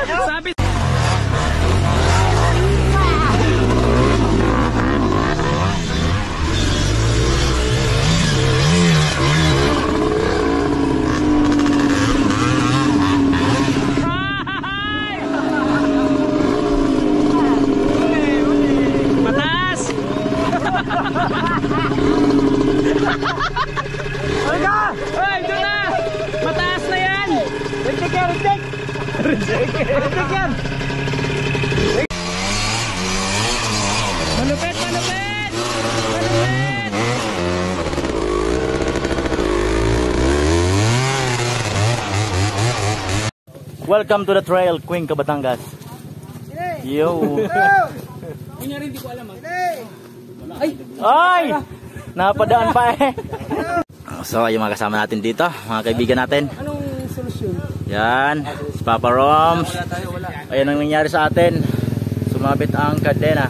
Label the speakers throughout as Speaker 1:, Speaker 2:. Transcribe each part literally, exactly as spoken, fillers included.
Speaker 1: Sabi malupit, malupit! Malupit! Welcome to the trail, Queen Batangas. Yo! Hindi rin, di ko alam. Ay! Ay! Napadaan pa eh. So, yung mga kasama natin dito, mga kaibigan natin. Anong solusyon? Yan, si Papa Roms. Ayan ang nangyari sa atin. Sumabit ang kadena.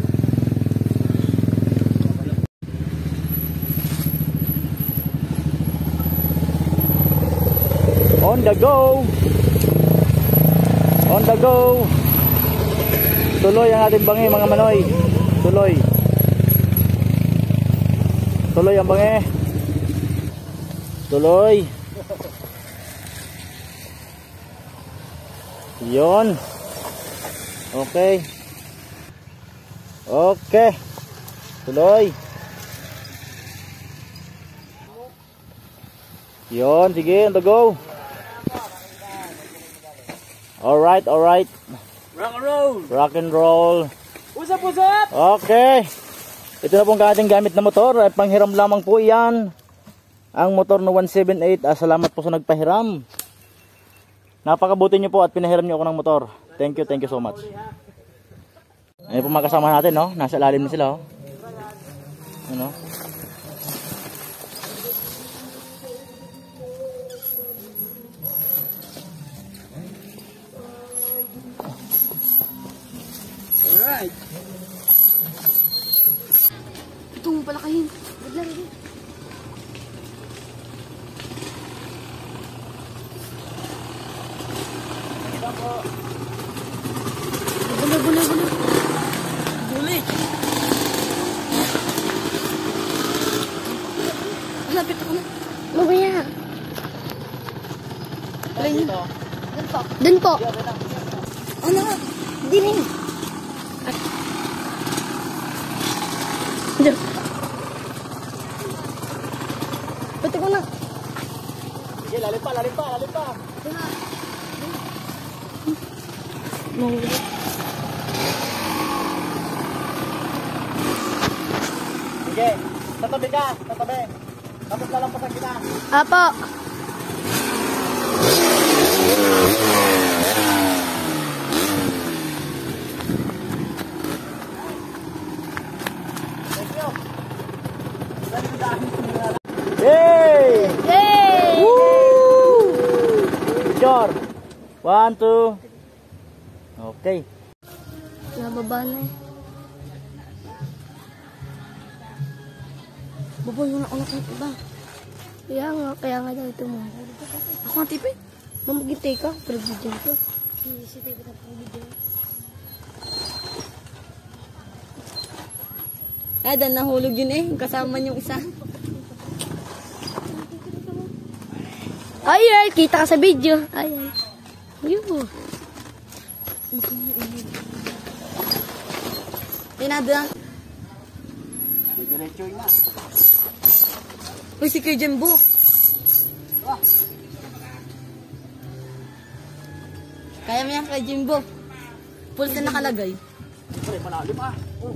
Speaker 1: On the go. On the go. Tuloy ang ating bangi mga manoy. Tuloy. Tuloy ang bangi. Tuloy. Yon. Okay. Okay. Tuloy. Yon, sige, on the go. Alright, alright.
Speaker 2: Rock and roll.
Speaker 1: Rock and roll.
Speaker 2: What's up, what's up?
Speaker 1: Okay. Ito na pong ating gamit na motor. Ay, panghiram lamang po iyan. Ang motor na one seventy-eight. Ah, salamat po sa nagpahiram. Napakabuti nyo po at pinahiram nyo ako ng motor. Thank you, thank you so much. Ayun po mga kasama natin, no? Nasa ilalim na sila, oh. Ano?
Speaker 2: Alright.
Speaker 3: Ito mo pala kayo. Bigla rin. Bula, bula, bula.
Speaker 2: Buli.
Speaker 3: Lapit ako na. Mamaya.
Speaker 1: Dito.
Speaker 3: Dun po. Dun po. Ano nga? Di rin. Dun. Pati ko na.
Speaker 1: Sige, lalim pa, lalim pa, lalim pa.
Speaker 3: Mahuli.
Speaker 1: Sige, tatabi ka, tatabi. Tapos lalampasan kita.
Speaker 3: Apo.
Speaker 1: Yay!
Speaker 3: Yay!
Speaker 1: Woo! Picture. One, two. Okay.
Speaker 3: Nababa na eh. Babo yung anak ng iba. Kaya nga, kaya nga daw ito mo. Ako nga tipid. Mamagintay ka, pero video ko. Si tipid na pang video.
Speaker 2: Ah, dan nahulog yun eh. Kasama yung isa.
Speaker 3: Ay, ay, kita ka sa video. Ay, ay. Ayun.
Speaker 2: Tinadang.
Speaker 1: Diretso na.
Speaker 2: Uy, si Kuya Jimbo. Kaya mo yan kay Jimbo. Pulse na nakalagay.
Speaker 1: Pre, malalim ah. Oh.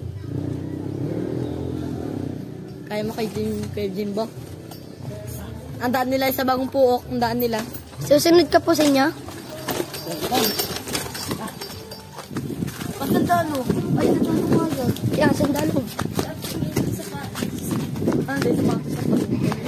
Speaker 2: Kaya mo kay, Jim, kay Jimbo. Ang daan nila sa bagong puok. Ang daan nila.
Speaker 3: Susunod ka po sa inyo?
Speaker 2: Pasandalo.
Speaker 3: Ay, natalo ka agad. Yan, sandalo.
Speaker 2: Ah, dito pa.